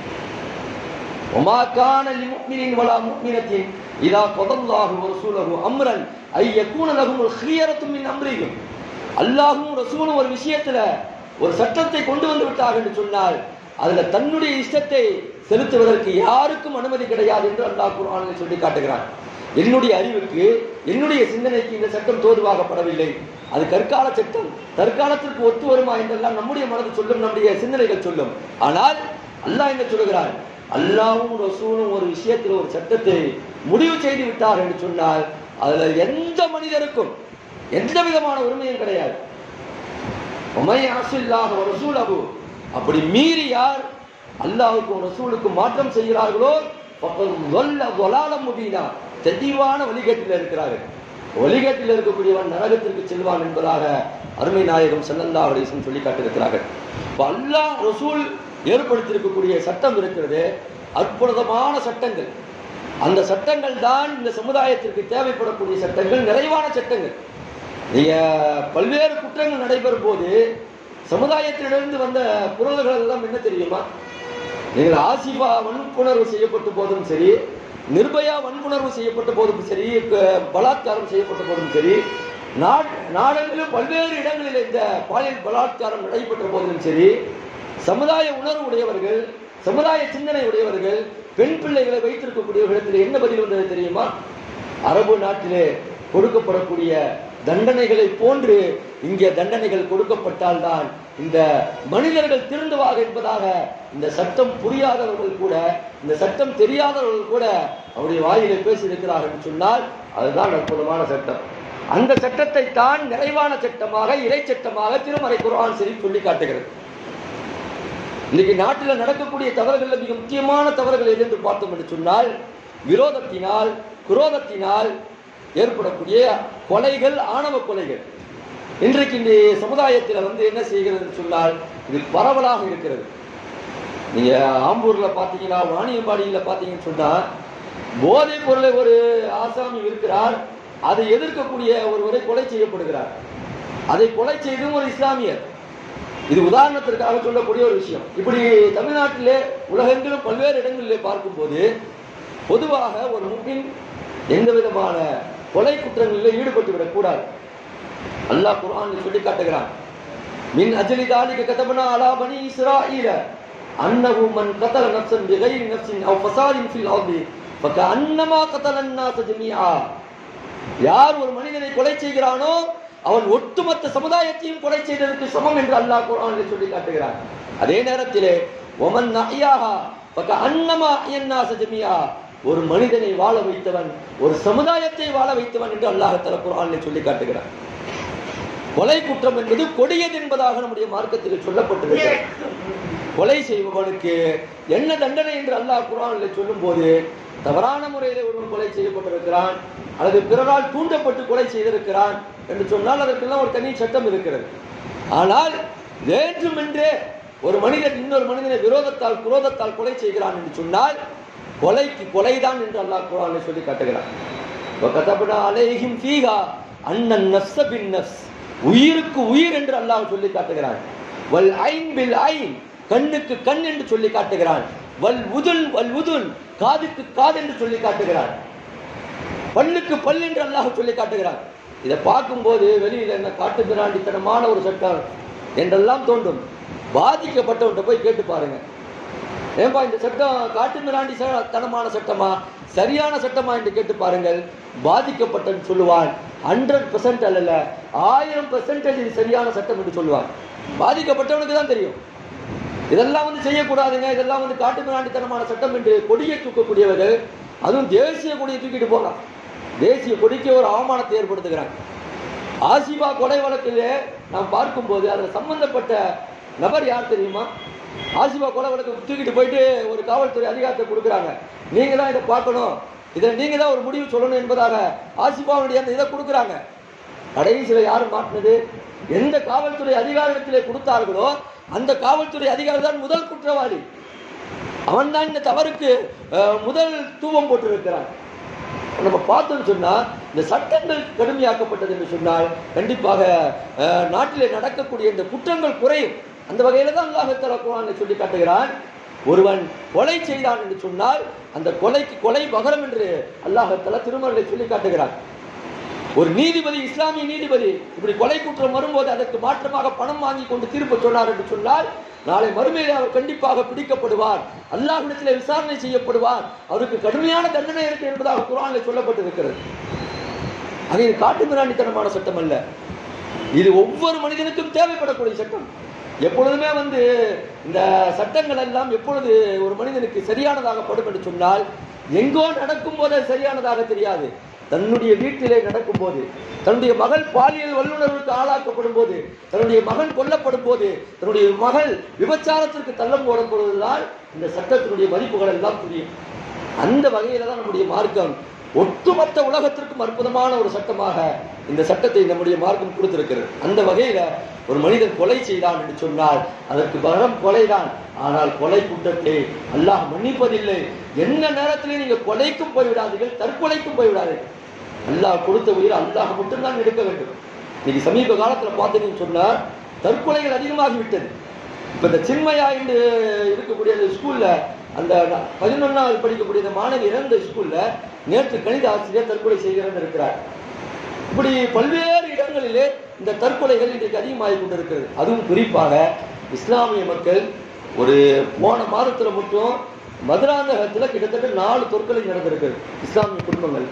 وما كان لمؤمن ولا مؤمنة إذا قضى الله ورسوله أمرا أن يكون لهم الخيرة من أمرهم. அல்லாஹ்வும் ரசூலும் ஒரு விஷயத்துல ஒரு சட்டத்தை கொண்டு வந்து விட்டார்கள் என்று சொன்னால் அதுல தன்னுடைய இஷ்டத்தை செலுத்துவதற்கு யாருக்கும் அனுமதி கிடையாது என்று அல்லாஹ் குர்ஆனில் சொல்லி காட்டுகிறான். என்னுடைய அறிவுக்கு, என்னுடைய சிந்தனைக்கு இந்த சட்டம் தோதுவாகப்படவில்லை. அது கற்கால சட்டம், தற்காலத்திற்கு ஒத்து வருமா என்றெல்லாம் நம்முடைய மனது சொல்லும், நம்முடைய சிந்தனைகள் சொல்லும். ஆனால் அல்லாஹ் என்ன சொல்லுகிறார், அல்லாஹ்வும் ரசூலும் ஒரு விஷயத்தில் ஒரு சட்டத்தை முடிவு செய்து விட்டார் என்று சொன்னால் அதுல எந்த மனிதருக்கும் எந்த விதமான உரிமையும் கிடையாது. அப்படி மீறி யார் அல்லாஹ்வுக்கும் ரசூலுக்கும் மாற்றம் செய்கிறார்களோ தெளிவான வழிகேட்டில் இருக்கிறார்கள். வழிகேட்டில் இருக்கக்கூடியவன் நரகத்திற்கு செல்வான் என்பதாக அருமை நாயகம் ஸல்லல்லாஹு அலைஹி வஸல்லம் சொல்லி காட்டியிருக்கிறார்கள். இப்போ அல்லாஹ் ரசூல் ஏற்படுத்தியிருக்கக்கூடிய சட்டம் இருக்கிறது, அற்புதமான சட்டங்கள். அந்த சட்டங்கள் தான் இந்த சமுதாயத்திற்கு தேவைப்படக்கூடிய சட்டங்கள், நிறைவான சட்டங்கள். நீங்க பல்வேறு குற்றங்கள் நடைபெறும் போது சமுதாயத்திலிருந்து வந்த குரல்கள் எல்லாம் என்ன தெரியுமா, நீங்கள் ஆசிஃபா வன்புணர்வு செய்யப்பட்ட போதும் சரி, நிர்பயா வன்புணர்வு செய்யப்பட்ட போதும் சரி, பலாத்காரம் செய்யப்பட்ட போதும் சரி, நாடெங்கிலும் பல்வேறு இடங்களில் இந்த பாலியல் பலாத்காரம் நடைபெற்ற போதிலும் சரி, சமுதாய உணர்வு உடையவர்கள், சமுதாய சிந்தனை உடையவர்கள், பெண் பிள்ளைகளை வைத்திருக்கக்கூடியவர்களிடத்தில் என்ன பதில் வந்தது தெரியுமா, அரபு நாட்டிலே கொடுக்கப்படக்கூடிய தண்டனைகளை போன்று இங்கே தண்டனைகள் கொடுக்கப்பட்டால் தான் இந்த மனிதர்கள் திருந்துவாக என்பதாக இந்த சட்டம் புரியாதவர்கள் கூட, இந்த சட்டம் தெரியாதவர்கள் கூட அவருடைய வாயிலை பேசியிருக்கிறார்கள் என்று சொன்னால் அதுதான் அற்புதமான சட்டம். அந்த சட்டத்தை தான் நிறைவான சட்டமாக, இறை சட்டமாக திருமறை குர்ஆன் ஷரீஃப் சொல்லி காட்டுகிறது. இன்னைக்கு நாட்டில் நடக்கக்கூடிய தவறுகள் மிக முக்கியமான தவறுகள் எது என்று பார்த்தோம் என்று சொன்னால், விரோதத்தினால், குரோதத்தினால் ஏற்படக்கூடிய கொலைகள், ஆணவ கொலைகள். இன்றைக்கு இந்த சமுதாயத்தில் வந்து என்ன செய்கிறது சொன்னால் இது பரவலாக இருக்கிறது. நீங்க ஆம்பூர்ல பாத்தீங்கன்னா, வாணியம்பாடியில பாத்தீங்கன்னு சொன்னா போதைப் பொருளை ஒரு ஆசாமி இருக்கிறார், அதை எதிர்க்கக்கூடிய ஒருவரை கொலை செய்யப்படுகிறார். அதை கொலை செய்தும் ஒரு இஸ்லாமியர். இது உதாரணத்திற்காக சொல்லக்கூடிய ஒரு விஷயம். இப்படி தமிழ்நாட்டிலே உலகெங்கிலும் பல்வேறு இடங்களிலே பார்க்கும் போது பொதுவாக ஒரு முஸ்லிம் எந்த விதமான கொலை குற்றங்களில் ஈடுபட்டு விடக்கூடாது. அல்லாஹ் குர்ஆனில் சொல்லி காட்டுகிறான், மின் அஜ்லி தாலிக கதபனா அலா பனி இஸ்ராஈல அன்னஹு மன் கதல நஃப்ஸன் பிகைரி நஃப்ஸின் அவ் ஃபஸாதின் ஃபில் அர்தி ஃபகஅன்னமா கதலன் நாஸ ஜமீஆ. யார் ஒரு மனிதனை கொலை செய்கிறானோ அவன் ஒட்டுமொத்த சமுதாயத்தையும் கொலை செய்ததற்கு சமம் என்று அல்லாஹ் குர்ஆனில் சொல்லி காட்டுகிறான். அதே நேரத்திலே வமன் அஹ்யாஹா ஃபகஅன்னமா அஹ்யன் நாஸ ஜமீஆ, ஒரு மனிதனை வாழ வைத்தவன் ஒரு சமுதாயத்தை வாழ வைத்தவன் என்று அல்லாஹ் தஆலா குர்ஆனில் சொல்லி காட்டுகிறான். கொலை குற்றம் என்பது கொடியது என்பதாக நம்முடைய மார்க்கத்தில் சொல்லப்பட்டிருக்கிறது. கொலை செய்பவனுக்கு என்ன தண்டனை என்று அல்லாஹ் குர்ஆனில் சொல்லும் போது, தவறான முறையில் ஒருவன் கொலை செய்யப்பட்டிருக்கிறான் அல்லது பிறரால் தூண்டப்பட்டு கொலை செய்திருக்கிறான் என்று சொன்னால் அதற்கெல்லாம் ஒரு தனி சட்டம் இருக்கிறது. ஆனால் வேண்டுமென்றே ஒரு மனிதன் இன்னொரு மனிதனை விரோதத்தால் குரோதத்தால் கொலை செய்கிறான் என்று சொன்னால் கொலைக்கு கொலைதான் என்று அல்லாஹ் குர்ஆனில் சொல்லி காட்டுகிறான். வகதபனா அலைஹிம் ஃபீஹா அன்னன் நஃப்ஸ பின் நஃப்ஸ், உயிருக்கு உயிர் என்று அல்லாஹ் சொல்லி காட்டுகிறான். வல் ஐன் பில் ஐன், கண்ணுக்கு கண் என்று சொல்லி காட்டுகிறான். வல் உதுன் வல் உதுன், காதுக்கு காது என்று சொல்லி காட்டுகிறான். பல்லுக்கு பல் என்று அல்லாஹ் சொல்லி காட்டுகிறான். இதை பார்க்கும்போது வெளியில் என்ன காட்டு மிராண்டித்தனமான ஒரு சட்டம் என்றெல்லாம் தோன்றும். பாதிக்கப்பட்டவன்கிட்ட போய் கேட்டு பாருங்க, ஏன்பா இந்த சட்டம் காட்டு மிராண்டி தனமான சட்டமா சரியான சட்டமா என்று கேட்டு பாருங்கள். பாதிக்கப்பட்டவன் சொல்லுவான் ஹண்ட்ரட் பெர்சென்ட் அல்ல ஆயிரம் பெர்சென்டேஜ் இது சரியான சட்டம் என்று சொல்லுவான். பாதிக்கப்பட்டவனுக்கு தான் தெரியும் இதெல்லாம் வந்து செய்யக்கூடாதுங்க, இதெல்லாம் வந்து காட்டு மிராண்டித்தனமான சட்டம் என்று கொடியை தூக்கக்கூடியவர்கள், அதுவும் தேசிய கொடியை தூக்கிட்டு போகலாம், தேசிய கொடிக்கு ஒரு அவமானத்தை ஏற்படுத்துகிறாங்க. ஆசிபா கொலை வழக்கிலே நாம் பார்க்கும்போது அதில் சம்பந்தப்பட்ட நபர் யார் தெரியுமா? ஆசிபா கொலை வழக்கு தூக்கிட்டு போயிட்டு ஒரு காவல்துறை அதிகாரத்தை கொடுக்குறாங்க, நீங்க தான் இதை பார்க்கணும், இதை நீங்க தான் ஒரு முடிவு சொல்லணும் என்பதாக ஆசிபாவுடைய அந்த இதை கொடுக்குறாங்க. கடைசியில் யார் மாட்டினது? எந்த காவல்துறை அதிகாரத்திலே கொடுத்தார்களோ அந்த காவல்துறை அதிகாரி தான் முதல் குற்றவாளி. அவன் தான் இந்த தவறுக்கு முதல் தூவம் போட்டிருக்கிறான். நம்ம பார்த்தோம்னு சொன்னா இந்த சட்டங்கள் கடுமையாக்கப்பட்டது என்று சொன்னால் கண்டிப்பாக நாட்டிலே நடக்கக்கூடிய இந்த குற்றங்கள் குறையும். அந்த வகையில தான் அல்லாஹ் தஆலா குர்ஆனில் சொல்லி காட்டுகிறான், ஒருவன் கொலை செய்தான் என்று சொன்னால் அந்த கொலைக்கு கொலை பகரம் என்று அல்லாஹ் தஆலா திருமறையில் சொல்லி காட்டுகிறான். ஒரு நீதிபதி, இஸ்லாமிய நீதிபதி இப்படி கொலை குற்றம் வரும்போது அதற்கு மாற்றமாக பணம் வாங்கி கொண்டு தீர்ப்பு சொன்னார் என்று சொன்னால் நாளை மறுமையில் அவர் கண்டிப்பாக பிடிக்கப்படுவார், அல்லாஹ்விடத்தில் விசாரணை செய்யப்படுவார், அவருக்கு கடுமையான தண்டனை இருக்கு என்பதாக குர்ஆனில் சொல்லப்பட்டிருக்கிறது. அது இது காட்டு மிராண்டித்தனமான சட்டம் அல்ல, இது ஒவ்வொரு மனிதனுக்கும் தேவைப்படக்கூடிய சட்டம். எப்பொழுதுமே வந்து இந்த சட்டங்கள் எல்லாம் எப்பொழுது ஒரு மனிதனுக்கு சரியானதாக படும் என்று சொன்னால் எங்கோ நடக்கும் போது அது சரியானதாக தெரியாது. தன்னுடைய வீட்டிலே நடக்கும் போது, தன்னுடைய மகள் பாலியல் வல்லுணர்வுக்கு ஆளாக்கப்படும் போது, தன்னுடைய மகன் கொல்லப்படும் போது, தன்னுடைய மகள் விபச்சாரத்திற்கு தள்ளம் போடப்படுவதால் இந்த சட்டத்தினுடைய மதிப்புகள் எல்லாம் புரியும். அந்த வகையில தான் நம்முடைய மார்க்கம் ஒட்டுமொத்த உலகத்திற்கும் அற்புதமான ஒரு சட்டமாக இந்த சட்டத்தை நம்முடைய மார்க்கம் கொடுத்திருக்கிறது. அந்த வகையில ஒரு மனிதன் கொலை செய்தான் என்று சொன்னால் அதற்கு பகரம் கொலைதான். ஆனால் கொலை குற்றத்தை அல்லாஹ் மன்னிப்பதில்லை. என்ன நேரத்திலே நீங்க கொலைக்கும் போய்விடாதீர்கள், தற்கொலைக்கும் போய்விடாதீர்கள். அல்லாஹ் கொடுத்த உயிர் அல்லாஹ் மட்டும்தான் எடுக்க வேண்டும். இன்னைக்கு சமீப காலத்துல பார்த்தீங்கன்னு சொன்னா தற்கொலைகள் அதிகமாகி விட்டது. இப்ப இந்த சின்மயா என்று இருக்கக்கூடிய அந்த ஸ்கூல்ல அந்த பதினொன்னாவது படிக்கக்கூடிய மாணவி இறந்த ஸ்கூல்ல நேற்று கணித ஆசிரியர் தற்கொலை செய்கிறேன் இருக்கிறார். இப்படி பல்வேறு இடங்களிலே இந்த தற்கொலைகள் இன்றைக்கு அதிகமாகி கொண்டிருக்கிறது. அதுவும் குறிப்பாக இஸ்லாமிய மக்கள் ஒரு போன மாதத்துல மட்டும் மதுராந்தகத்துல கிட்டத்தட்ட நாலு தற்கொலை நடந்திருக்கிறது. இஸ்லாமிய குடும்பங்கள்,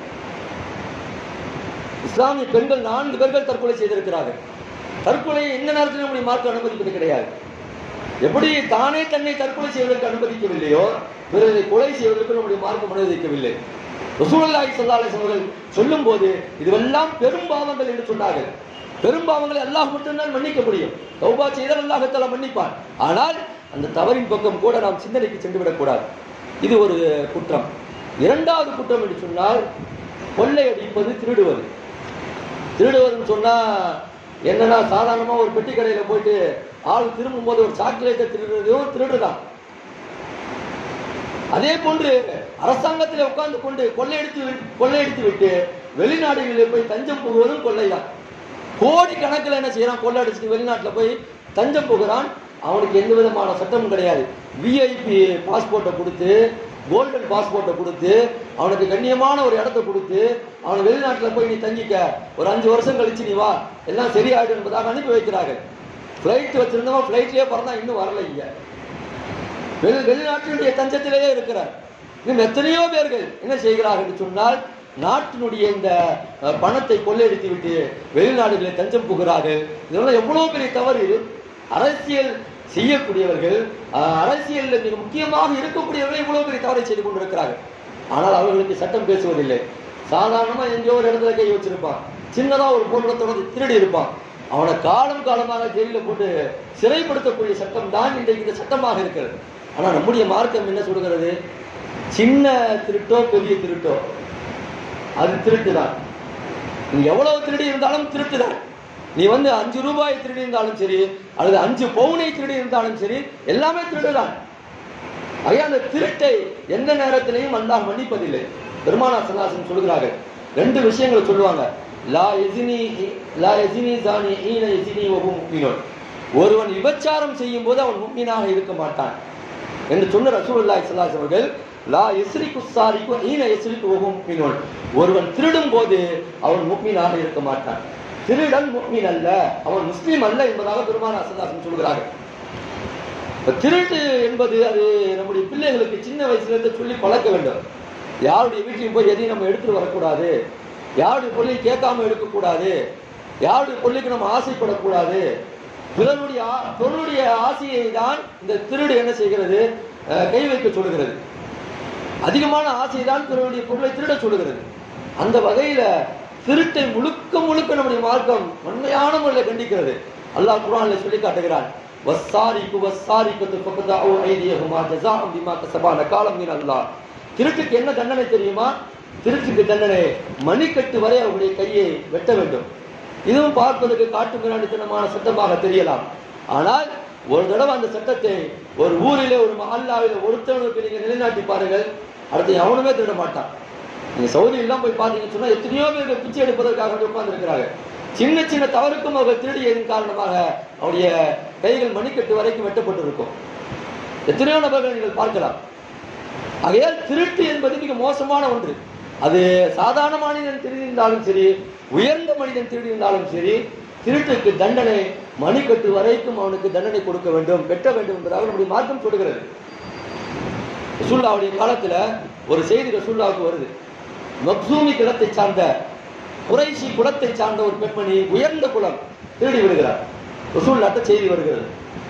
இஸ்லாமிய பெண்கள் நான்கு பேர்கள் தற்கொலை செய்திருக்கிறார்கள். தற்கொலையை எந்த நேரத்திலும் நம்முடைய மார்க்கம் அனுமதிப்பது கிடையாது. எப்படி தானே தன்னை தற்கொலை செய்வதற்கு அனுமதிக்கவில்லையோ பிறரை கொலை செய்வதற்கு நம்முடைய மார்க்கம் அனுமதிக்கவில்லை. ரசூலுல்லாஹி ஸல்லல்லாஹு அலைஹி வஸல்லம் சொல்லும் போது இதுவெல்லாம் பெரும்பாவங்கள் என்று சொன்னார்கள். பெரும்பாவங்களை அல்லாஹ் மட்டும்தான் மன்னிக்க முடியும். தௌபா செய்தால் அல்லாஹ் தஆலா மன்னிப்பான். ஆனால் அந்த தவறின் பக்கம் கூட நாம் சிந்தனைக்கு சென்று விடக்கூடாது. இது ஒரு குற்றம். இரண்டாவது குற்றம் என்று சொன்னால் கொள்ளையடிப்பது, திருடுவது. திருடுவதுன்னு சொன்னா என்னன்னா சாதாரணமா ஒரு பெட்டி கடையில போயிட்டு ஆள் திரும்பும் போது ஒரு சாக்லேட்டை திருடுறதும் திருடுதான். அதே போன்று அரசாங்கத்தில் உட்கார்ந்து கொண்டு கொள்ளையடித்து கொள்ளையடித்து விட்டு வெளிநாடுகளில் போய் தஞ்சம் புகுவதும் கொள்ளைதான். கோடி கணக்கில் என்ன செய்யறான், கொள்ளையடிச்சுட்டு வெளிநாட்டில் போய் தஞ்சம் புகுறான். அவனுக்கு எந்த விதமான சட்டமும் கிடையாது. விஐபி பாஸ்போர்ட்டை கொடுத்து, கோல்டன் பாஸ்போர்ட்டை கொடுத்து, அவனுக்கு கண்ணியமான ஒரு இடத்தை கொடுத்து அவனை வெளிநாட்டில் போய் நீ தங்கிக்க, ஒரு அஞ்சு வருஷம் கழிச்சு நீ வா, எல்லாம் சரியாயிடும் என்பதாக அனுப்பி வைக்கிறார்கள். பிளைட் வச்சிருந்தவன் பிளைட்லயே பிறந்தா இன்னும் வரல. இங்க வெளி வெளிநாட்டினுடைய தஞ்சத்திலேயே இருக்கிறார். இன்னும் எத்தனையோ பேர்கள் என்ன செய்கிறார்கள் என்று சொன்னால் நாட்டினுடைய இந்த பணத்தை கொள்ளையடித்து விட்டு வெளிநாடுகளில் தஞ்சம் புகிறார்கள். இதெல்லாம் எவ்வளவு பெரிய தவறு. அரசியல் செய்யக்கூடியவர்கள், அரசியல் மிக முக்கியமாக இருக்கக்கூடியவர்கள் இவ்வளவு பெரிய தவறை செய்து கொண்டிருக்கிறார்கள். ஆனால் அவர்களுக்கு சட்டம் பேசுவதில்லை. சாதாரணமா எங்கேயோ ஒரு இடத்துல கை வச்சிருப்பான், சின்னதா ஒரு பொருளை தொடர்ந்து திருடி இருப்பான். அவனை காலம் காலமாக ஜெயிலில் போட்டு சிறைப்படுத்தக்கூடிய சட்டம் தான் இன்றைக்கு இந்த சட்டமாக இருக்கிறது. ஆனா நம்முடைய மார்க்கம் என்ன சொல்கிறது? சின்ன திருட்டோ பெரிய திருட்டோ அது திருட்டு தான். நீ எவ்வளவு திருடி இருந்தாலும் திருட்டு தான். நீ வந்து அஞ்சு ரூபாய் திருடி இருந்தாலும் சரி, அல்லது அஞ்சு பவுனை திருடி இருந்தாலும் சரி, எல்லாமே திருடுதான். ஐயா, அந்த திருட்டை எந்த நேரத்திலையும் அல்லாஹ் மன்னிப்பதில்லை. பெருமானார் ஸல்லல்லாஹு அலைஹி வஸல்லம் சொல்கிறார்கள், ரெண்டு விஷயங்களை சொல்லுவாங்க. லா யஸினி லா யஸினி ஸானி ஹீன யஸினி வ ஹுவ முஃமினூன். ஒருவன் விபச்சாரம் செய்யும் போது அவன் முஃமினாக இருக்க மாட்டான் என்று சொன்ன ரசூலுல்லாஹி ஸல்லல்லாஹு அலைஹி வஸல்லம் அவர்கள், லா யஸ்ரிகு ஸாரிகு ஹீன யஸ்ரிகு வ ஹுவ முஃமினூன். ஒருவன் திருடும் போது அவன் முஃமினாக இருக்க மாட்டான். திருடன் முஃமின் அல்ல, அவன் முஸ்லீம் அல்ல என்பதாக பெருமானார் ஸல்லல்லாஹு அலைஹி வஸல்லம் சொல்கிறார்கள். திருட்டு என்பது அது நம்முடைய பிள்ளைகளுக்கு சின்ன வயசுல இருந்து சொல்லி பழக்க வேண்டும். யாருடைய வீட்லையும் போய் எதையும் நம்ம எடுத்துட்டு வரக்கூடாது, யாருடைய பொருளையும் கேட்காம எடுக்கக்கூடாது, யாருடைய பொருளுக்கு நம்ம ஆசைப்படக்கூடாது. பிறருடைய பொருளுடைய ஆசையை தான் இந்த திருடு என்ன செய்கிறது? கை வைக்க சொல்லுகிறது. அதிகமான ஆசை தான் பிறருடைய பொருளை திருட சொல்லுகிறது. அந்த வகையில திருட்டை முழுக்க முழுக்க நம்முடைய மார்க்கம் உண்மையான முறையில் கண்டிக்கிறது. அல்லாஹ் குர்ஆன்ல சொல்லி காட்டுகிறான், வஸ்ஸாரிகு வஸ்ஸாரிகத்து ஃபக்தஉ ஐதியஹுமா ஜஸாஅன் பிமா கஸபா நகாலம் மின் அல்லாஹ். திருட்டுக்கு என்ன தண்டனை தெரியுமா? திருட்டுக்கு தண்டனை மணிக்கட்டு வரை அவருடைய கையை வெட்ட வேண்டும். இதுவும் பார்ப்பதற்கு காட்டு மிராண்டித்தனமான சட்டமாக தெரியலாம். ஆனால் ஒரு தடவை அந்த சட்டத்தை ஒரு ஊரிலே ஒரு மஹல்லாவிலே ஒருத்தவனுக்கு நீங்க நிலைநாட்டி பாருங்கள், அடுத்து எவனுமே திருட மாட்டான். நீங்க சவுதியெல்லாம் போய் பார்த்தீங்கன்னு சொன்னா எத்தனையோ பேர் பிச்சை எடுப்பதற்காக உட்கார்ந்து இருக்கிறாங்க. சின்ன சின்ன தவறுக்கும் அவர்கள் திருடியதன் காரணமாக அவருடைய கைகள் மணிக்கட்டு வரைக்கும் வெட்டப்பட்டு இருக்கும். எத்தனையோ நபர்கள் நீங்கள் பார்க்கலாம். ஆகையால் திருட்டு என்பது மிக மோசமான ஒன்று. அது சாதாரண மனிதன் திருடியிருந்தாலும் சரி, உயர்ந்த மனிதன் திருடியிருந்தாலும் சரி, திருட்டுக்கு தண்டனை மணிக்கட்டு வரைக்கும் அவனுக்கு தண்டனை கொடுக்க வேண்டும், வெட்ட வேண்டும் என்பதாக நம்முடைய மார்க்கம் சொல்கிறது. ரசூலுல்லாஹ்வுடைய காலத்துல ஒரு செய்தி ரசூலுல்லாஹ்வுக்கு வருது. மக்சூமி குலத்தை சார்ந்த குறைஷி குலத்தை சார்ந்த ஒரு பெண்மணி, உயர்ந்த குலம், திருடி விடுகிறார். ரசூலுல்லாஹ்ட்ட செய்தி வருகிறது.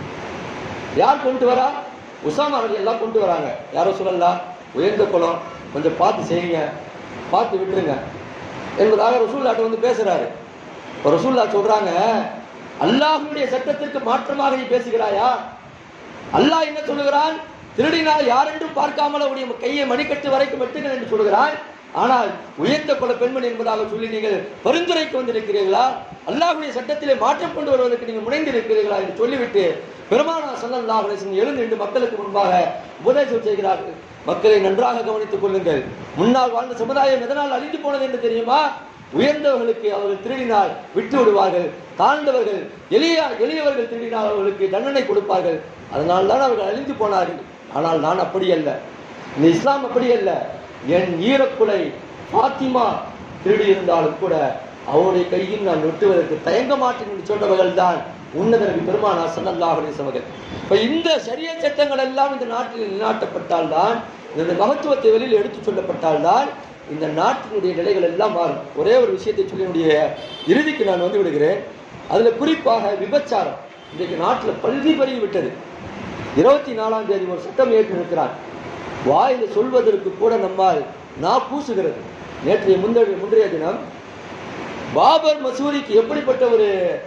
யார் கொண்டு வரா? உசாமா ரலியல்லாஹு கொண்டு வராங்க. யாரோ சொல்லலாம், உயர்ந்த குலம், கொஞ்சம் பார்த்து செய்யுங்க, பார்த்து விட்டுருங்க என்பதாக ரசூலுல்லாஹ்ட்ட வந்து பேசுறாரு. ரசூலுல்லாஹ் சொல்றாங்க, அல்லாஹ்வுடைய சட்டத்திற்கு மாற்றமாக நீ பேசுகிறாயா? அல்லாஹ் என்ன சொல்லுகிறான்? திருடினால் யாரென்றும் பார்க்காமல் அவருடைய கையை மணிக்கட்டு வரைக்கும் வெட்டுங்கள் என்று சொல்கிறான். ஆனால் உயர்ந்த குல பெண்மணி என்பதாக சொல்லி நீங்கள் பரிந்துரைக்கு வந்திருக்கிறீர்களா? அல்லாஹ்வுடைய சட்டத்திலே மாற்றம் கொண்டு வருவதற்கு நீங்கள் முனைந்திருக்கிறீர்களா என்று சொல்லிவிட்டு பெருமானார் ஸல்லல்லாஹு அலைஹி வஸல்லம் எழுந்து நின்று மக்களுக்கு முன்பாக உபதேசம் செய்கிறார்கள். மக்களை நன்றாக கவனித்துக் கொள்ளுங்கள். முன்னால் வாழ்ந்த சமுதாயம் எதனால் அழிந்து போனது என்று தெரியுமா? உயர்ந்தவர்களுக்கு அவர்கள் திருடினால் விட்டு விடுவார்கள், தாழ்ந்தவர்கள் எளிய எளியவர்கள் திருடினால் அவர்களுக்கு தண்டனை கொடுப்பார்கள். அதனால் தான் அவர்கள் அழிந்து போனார்கள். ஆனால் நான் அப்படி அல்ல, இந்த இஸ்லாம் அப்படி அல்ல. என் ஈரக்குலை ஃபாத்திமா திருடி இருந்தாலும் கூட அவருடைய கையில் நான் வெட்டுவதற்கு தயங்க மாட்டேன் என்று சொன்னவர்கள் தான் உன்னத நபி பெருமானார் ஸல்லல்லாஹு அலைஹி வஸல்லம். இப்ப இந்த ஷரியத் சட்டங்கள் எல்லாம் இந்த நாட்டில் நிலைநாட்டப்பட்டால் தான், இந்த மகத்துவத்தை வெளியில் எடுத்து சொல்லப்பட்டால் தான் இந்த நாட்டினுடைய நிலைகள் எல்லாம் மாறும். ஒரே ஒரு விஷயத்தை சொல்லினுடைய இறுதிக்கு நான் வந்து விடுகிறேன். அதுல குறிப்பாக விபச்சாரம் இன்றைக்கு நாட்டில் பல்வி பருகி விட்டது. இருபத்தி நாலாம் தேதி ஒரு சட்டம் ஏற்றிருக்கிறார். வாயில சொல்வதற்கு கூட நம்மால் நான் பூசுகிறது. நேற்றைய முந்தைய முந்தைய தினம் பாபர் மசூதிக்கு எப்படிப்பட்ட ஒரு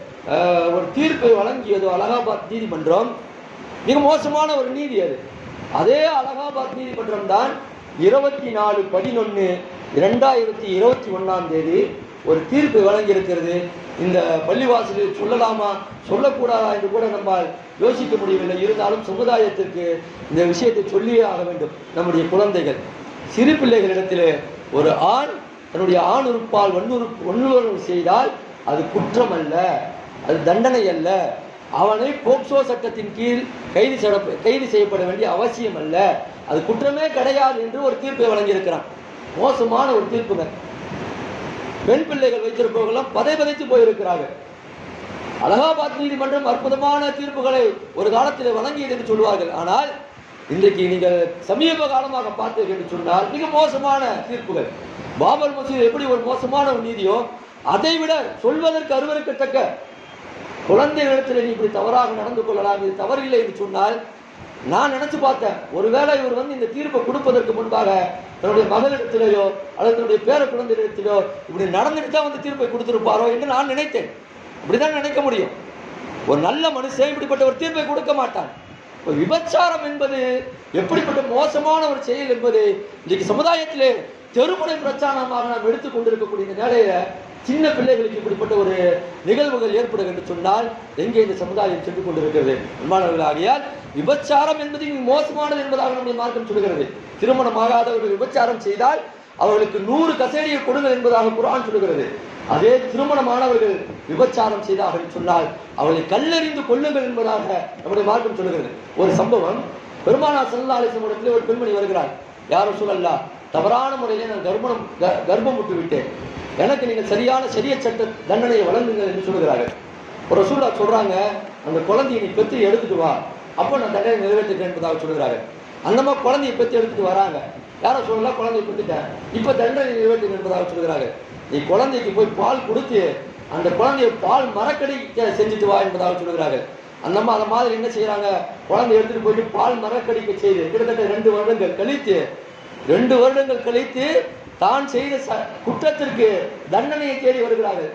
ஒரு தீர்ப்பை வழங்கியதோ அலகாபாத் நீதிமன்றம், மிக மோசமான ஒரு நீதி அது. அதே அலகாபாத் நீதிமன்றம் தான் இருபத்தி நாலு பதினொன்னு இரண்டாயிரத்தி இருபத்தி ஒன்னாம் தேதி ஒரு தீர்ப்பு வழங்கி இருக்கிறது. இந்த பள்ளிவாசலில் சொல்லலாமா சொல்லக்கூடாதா என்று கூட நம்மால் யோசிக்க முடியவில்லை. இருந்தாலும் சமுதாயத்திற்கு இந்த விஷயத்தை சொல்லியே ஆக வேண்டும். நம்முடைய குழந்தைகள், சிறு பிள்ளைகளிடத்திலே ஒரு ஆண் தன்னுடைய ஆண் உறுப்பால் வன்முறு வன்முறை செய்தால் அது குற்றம் அல்ல, அது தண்டனை அல்ல. அவனை போக்சோ சட்டத்தின் கீழ் கைது கைது செய்யப்பட வேண்டிய அவசியம் அல்ல, அது குற்றமே கிடையாது என்று ஒரு தீர்ப்பை வழங்கியிருக்கிறான். மோசமான ஒரு தீர்ப்புங்க. பெண் பிள்ளைகள் வைத்திருப்பவர்களும் பதை பதைத்து போயிருக்கிறார்கள். அலகாபாத் நீதிமன்றம் அற்புதமான தீர்ப்புகளை ஒரு காலத்தில் வழங்கியது என்று சொல்வார்கள். ஆனால் இன்றைக்கு நீங்கள் சமீப காலமாக பார்த்தீர்கள் என்று சொன்னால் மிக மோசமான தீர்ப்புகள். பாபர் மசூதி எப்படி ஒரு மோசமான ஒரு நீதியோ, அதை விட சொல்வதற்கு அருவருக்கத்தக்க, குழந்தைகளிடத்தில் நீ இப்படி தவறாக நடந்து கொள்ளலாம், இது தவறில்லை என்று சொன்னால், நான் நினைச்சு பார்த்தேன், ஒருவேளை இவர் வந்து இந்த தீர்ப்பை கொடுப்பதற்கு முன்பாக தன்னுடைய மகளிடத்திலேயோ அல்லது தன்னுடைய பேர குழந்தையிடத்திலோ இப்படி நடந்துட்டு தான் வந்து தீர்ப்பை கொடுத்திருப்பாரோ என்று நான் நினைத்தேன். இப்படிதான் நினைக்க முடியும். ஒரு நல்ல மனுஷன் இப்படிப்பட்ட ஒரு தீர்ப்பை கொடுக்க மாட்டான். ஒரு விபச்சாரம் என்பது எப்படிப்பட்ட மோசமான ஒரு செயல் என்பது இன்றைக்கு சமுதாயத்திலே தெருமுறை பிரச்சாரமாக நாம் எடுத்துக் கொண்டிருக்கக்கூடிய இந்த நிலையில சின்ன பிள்ளைகளுக்கு இப்படிப்பட்ட ஒரு நிகழ்வுகள் ஏற்படும் என்று சொன்னால் எங்கே இந்த சமுதாயம் சென்று கொண்டிருக்கிறது? அன்பானவர்கள், ஆகியால் விபச்சாரம் என்பது மோசமானது என்பதாக நம்முடைய மார்க்கம் சொல்கிறது. திருமணமாகாதவர்கள் விபச்சாரம் செய்தால் அவர்களுக்கு நூறு கசேடியை கொடுங்கள் என்பதாக குர்ஆன் சொல்கிறது. அதே திருமணமானவர்கள் விபச்சாரம் செய்தார்கள் சொன்னால் அவர்களை கல்லெறிந்து கொள்ளுங்கள் என்பதாக நம்முடைய மார்க்கம் சொல்கிறது. ஒரு சம்பவம், பெருமானார் ஸல்லல்லாஹு அலைஹி வஸல்லம் இடத்திலே ஒரு பெண்மணி வருகிறார். யார் ரசூலல்லாஹ், தவறான முறையிலே நான் கர்ப்பம் கர்ப்பம் விட்டு விட்டேன், எனக்கு நீங்கள் சரியான ஷரியத் சட்ட தண்டனையை வழங்குங்கள் என்று சொல்கிறார்கள். ஒரு ரசூலுல்லாஹ் சொல்றாங்க, அந்த குழந்தையை நீ பெற்று எடுத்துட்டு வா, அப்போ நான் தண்டனை நிறைவேற்றுகிறேன் என்பதாக சொல்கிறார்கள். அந்த மாதிரி குழந்தையை பெற்று எடுத்துட்டு வராங்க. யார சொல்லலாம், குழந்தையை பெற்றுட்டேன், இப்ப தண்டனை நிறைவேற்றுகிறேன் என்பதாக சொல்கிறார்கள். நீ குழந்தைக்கு போய் பால் கொடுத்து அந்த குழந்தைய பால் மரக்கடை செஞ்சுட்டு வா என்பதாக சொல்கிறார்கள். அந்த அந்த மாதிரி என்ன செய்யறாங்க, குழந்தை எடுத்துட்டு போயிட்டு பால் மரக்கடிக்க செய்து கிட்டத்தட்ட ரெண்டு வருடங்கள் கழித்து ரெண்டு வருடங்கள் கழித்து தான் செய்த குற்றத்திற்கு தண்டனையை தேடி வருகிறார்கள்.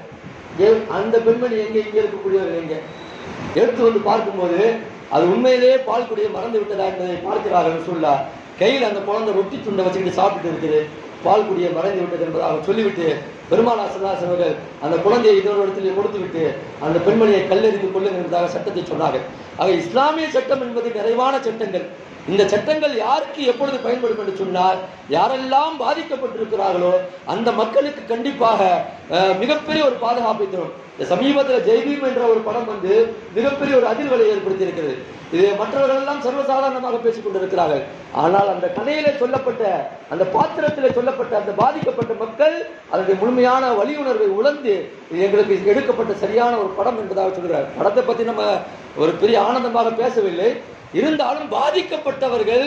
அந்த பெண்மணி எங்க, இங்க இருக்கக்கூடியவர்கள் எங்க? எடுத்து வந்து பார்க்கும்போது அது உண்மையிலேயே பால் குடியை மறந்து விட்டதா என்பதை பார்க்கிறார்கள். சொல்லா கையில் அந்த குழந்தை ரொட்டி துண்டை வச்சுக்கிட்டு சாப்பிட்டு இருக்குது, பால் குடியை மறைந்து விட்டது என்பதாக சொல்லிவிட்டு பெருமானார் ஸல்லல்லாஹு அலைஹி வஸல்லம் அந்த குழந்தையை இன்னொரு இடத்திலே கொடுத்து விட்டு அந்த பெண்மணியை கல்லெறிந்து கொள்ளுங்கள் என்பதாக சட்டத்தை சொன்னார்கள். ஆக இஸ்லாமிய சட்டம் என்பது நிறைவான சட்டங்கள். இந்த சட்டங்கள் யாருக்கு எப்பொழுது பயன்படும் என்று சொன்னால், யாரெல்லாம் பாதிக்கப்பட்டிருக்கிறார்களோ அந்த மக்களுக்கு கண்டிப்பாக மிகப்பெரிய ஒரு பாதுகாப்பை தரும். இந்த சமீபத்தில் ஜெய்பீம் என்ற ஒரு படம் வந்து மிகப்பெரிய ஒரு அதிர்வலை ஏற்படுத்தி இருக்கிறது. இது மற்றவர்கள் எல்லாம் சர்வசாதாரணமாக பேசிக் கொண்டிருக்கிறார்கள். ஆனால் அந்த கதையிலே சொல்லப்பட்ட, அந்த பாத்திரத்திலே சொல்லப்பட்ட அந்த பாதிக்கப்பட்ட மக்கள் அதனுடைய முழுமையான வழி உணர்வை உணர்ந்து எங்களுக்கு எடுக்கப்பட்ட சரியான ஒரு படம் என்பதாக சொல்கிறார். படத்தை பத்தி நம்ம ஒரு பெரிய ஆனந்தமாக பேசவில்லை. இருந்தாலும் பாதிக்கப்பட்டவர்கள்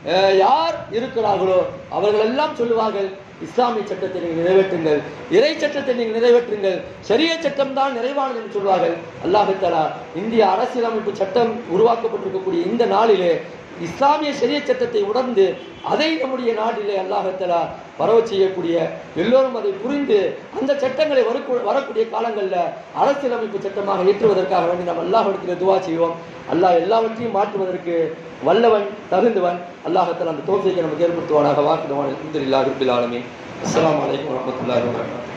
யார் இருக்கிறார்களோ அவர்கள் எல்லாம் சொல்லுவார்கள், இஸ்லாமிய சட்டத்தை நீங்கள் நிறைவேற்றுங்கள், இறை சட்டத்தை நீங்கள் நிறைவேற்றுங்கள், ஷரியத் சட்டம் தான் நிறைவானது என்று சொல்வார்கள். அல்லாஹ் தஆலா இந்திய அரசியலமைப்பு சட்டம் உருவாக்கப்பட்டிருக்கக்கூடிய இந்த நாளிலே இஸ்லாமிய ஷரியத் சட்டத்தை உணர்ந்து அதை நம்முடைய நாட்டிலே அல்லாஹ் தஆலா பரவ செய்யக்கூடிய, எல்லோரும் அதை புரிந்து அந்த சட்டங்களை வரக்கூடிய காலங்களில் அரசியலமைப்பு சட்டமாக ஏற்றுவதற்காக வேண்டி நாம் அல்லாஹ்விடத்தில் துஆ செய்வோம். அல்லாஹ் எல்லாவற்றையும் மாற்றுவதற்கு வல்லவன், தகுந்தவன். அல்லாஹ் தஆலா அந்த தௌஃபீக்கை நமக்கு ஏற்படுத்துவானாக. வாக்குதவான் அல்ஹம்துலில்லாஹி ரப்பில் ஆலமீன். அஸ்ஸலாமு அலைக்கும் வரஹ்மத்துல்லாஹி வபரகாத்துஹு.